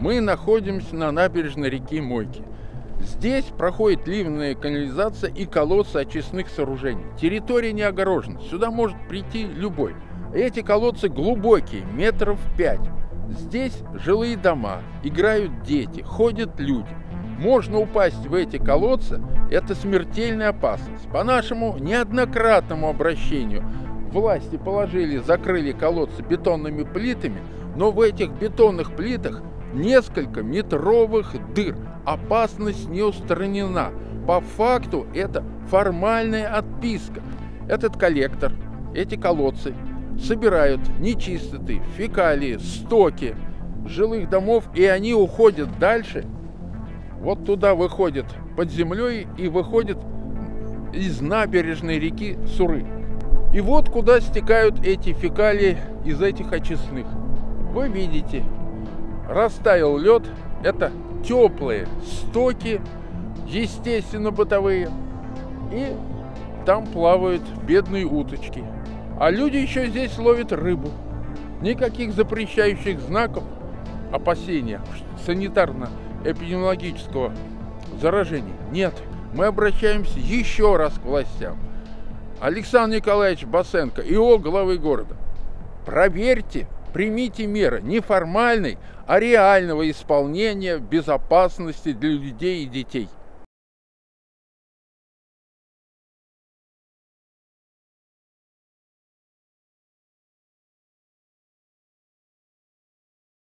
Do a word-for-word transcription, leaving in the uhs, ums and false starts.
Мы находимся на набережной реки Мойки. Здесь проходит ливная канализация и колодцы очистных сооружений. Территория не огорожена, сюда может прийти любой. Эти колодцы глубокие, метров пять. Здесь жилые дома, играют дети, ходят люди. Можно упасть в эти колодцы, это смертельная опасность. По нашему неоднократному обращению власти положили, закрыли колодцы бетонными плитами, но в этих бетонных плитах несколько метровых дыр. Опасность не устранена. По факту это формальная отписка. Этот коллектор, эти колодцы собирают нечистоты, фекалии, стоки жилых домов, и они уходят дальше. Вот туда выходят под землей и выходят из набережной реки Суры. И вот куда стекают эти фекалии из этих очистных. Вы видите, растаял лед, это теплые стоки, естественно, бытовые, и там плавают бедные уточки. А люди еще здесь ловят рыбу. Никаких запрещающих знаков опасения санитарно-эпидемиологического заражения нет. Мы обращаемся еще раз к властям. Александр Николаевич Басенко, ИО главы города, проверьте, примите меры не формальной, а реального исполнения безопасности для людей и детей.